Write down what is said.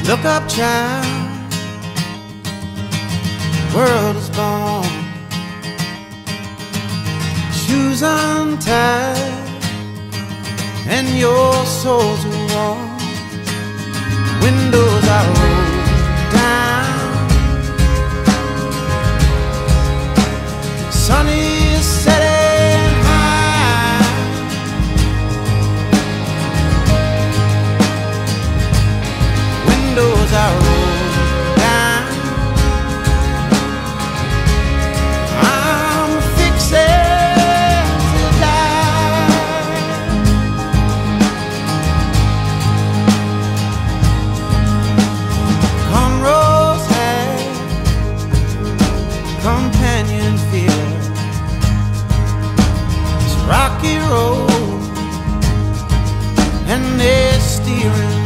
Look up, child, the world is born. Shoes untied and your soul's warm. Windows are rolled down. Sun is setting high. Windows are rolled down. I'm fixing to die. Come rose hay, companion fear. It's rocky road and they're steering